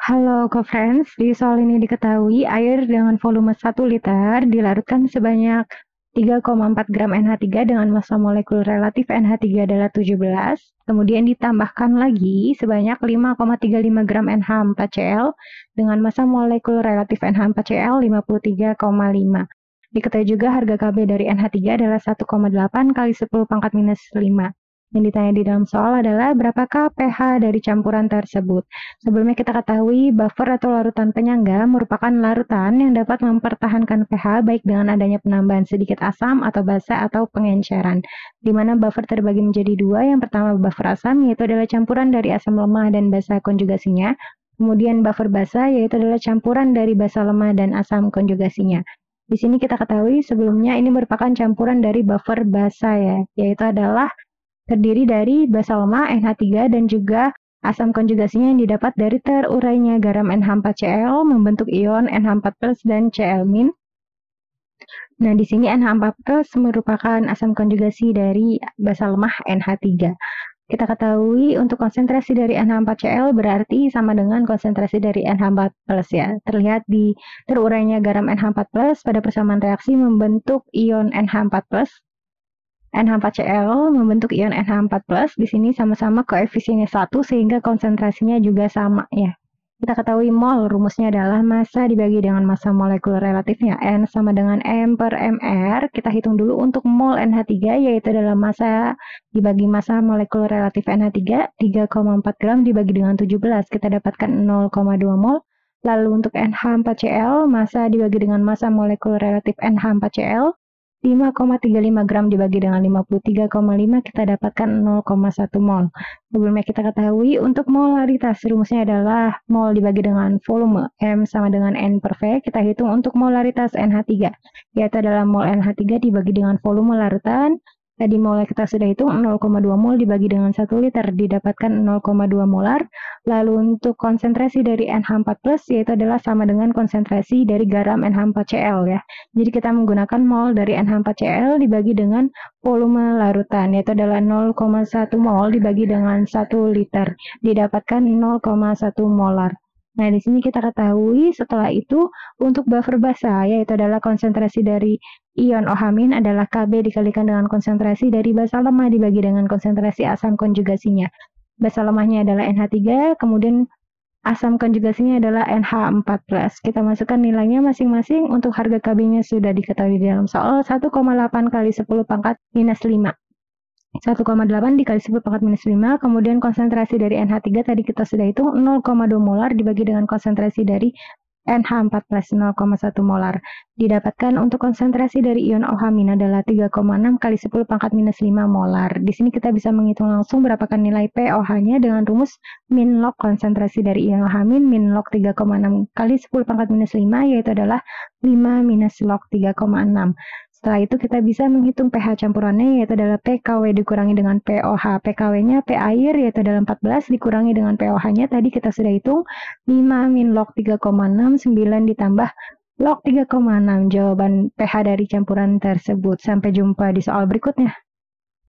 Halo co-friends, di soal ini diketahui air dengan volume 1 liter dilarutkan sebanyak 3,4 gram NH3 dengan massa molekul relatif NH3 adalah 17, kemudian ditambahkan lagi sebanyak 5,35 gram NH4Cl dengan massa molekul relatif NH4Cl 53,5. Diketahui juga harga Kb dari NH3 adalah 1,8 kali 10 pangkat minus 5. Yang ditanya di dalam soal adalah berapakah pH dari campuran tersebut. Sebelumnya kita ketahui buffer atau larutan penyangga merupakan larutan yang dapat mempertahankan pH baik dengan adanya penambahan sedikit asam atau basa atau pengenceran. Di mana buffer terbagi menjadi dua. Yang pertama buffer asam yaitu adalah campuran dari asam lemah dan basa konjugasinya. Kemudian buffer basa yaitu adalah campuran dari basa lemah dan asam konjugasinya. Di sini kita ketahui sebelumnya ini merupakan campuran dari buffer basa ya, yaitu adalah terdiri dari basa lemah NH3 dan juga asam konjugasinya yang didapat dari terurainya garam NH4Cl membentuk ion NH4+ dan Cl-. Nah, di sini NH4+ merupakan asam konjugasi dari basa lemah NH3. Kita ketahui untuk konsentrasi dari NH4Cl berarti sama dengan konsentrasi dari NH4+ ya. Terlihat di terurainya garam NH4+ pada persamaan reaksi membentuk ion NH4+. NH4Cl membentuk ion NH4+, di sini sama-sama koefisiennya 1 sehingga konsentrasinya juga sama ya. Kita ketahui mol rumusnya adalah massa dibagi dengan massa molekul relatifnya N sama dengan M per mR. Kita hitung dulu untuk mol NH3 yaitu adalah massa dibagi massa molekul relatif NH3 3,4 gram dibagi dengan 17 kita dapatkan 0,2 mol. Lalu untuk NH4Cl massa dibagi dengan massa molekul relatif NH4Cl 5,35 gram dibagi dengan 53,5 kita dapatkan 0,1 mol. Sebelumnya kita ketahui untuk molaritas rumusnya adalah mol dibagi dengan volume M sama dengan N per V. Kita hitung untuk molaritas NH3 yaitu adalah mol NH3 dibagi dengan volume larutan. Tadi molnya kita sudah hitung 0,2 mol dibagi dengan 1 liter didapatkan 0,2 molar. Lalu untuk konsentrasi dari NH4+ yaitu adalah sama dengan konsentrasi dari garam NH4Cl ya. Jadi kita menggunakan mol dari NH4Cl dibagi dengan volume larutan yaitu adalah 0,1 mol dibagi dengan 1 liter didapatkan 0,1 molar. Nah, di sini kita ketahui setelah itu untuk buffer basa yaitu adalah konsentrasi dari ion OH- adalah Kb dikalikan dengan konsentrasi dari basa lemah dibagi dengan konsentrasi asam konjugasinya. Basa lemahnya adalah NH3, kemudian asam konjugasinya adalah NH4+. Kita masukkan nilainya masing-masing. Untuk harga Kb-nya sudah diketahui di dalam soal 1,8 kali 10 pangkat minus 5. 1,8 dikali 10 pangkat minus 5, kemudian konsentrasi dari NH3 tadi kita sudah hitung 0,2 molar dibagi dengan konsentrasi dari NH4+ 0,1 molar. Didapatkan untuk konsentrasi dari ion OH- adalah 3,6 kali 10 pangkat minus 5 molar. Di sini kita bisa menghitung langsung berapakah nilai pOH-nya dengan rumus min log konsentrasi dari ion OH- min log 3,6 kali 10 pangkat minus 5 yaitu adalah 5 minus log 3,6. Setelah itu kita bisa menghitung pH campurannya yaitu adalah pKw dikurangi dengan pOH. PKW-nya P air yaitu adalah 14 dikurangi dengan pOH-nya tadi kita sudah hitung 5 min log 3,6 9 ditambah log 3,6. Jawaban pH dari campuran tersebut. Sampai jumpa di soal berikutnya.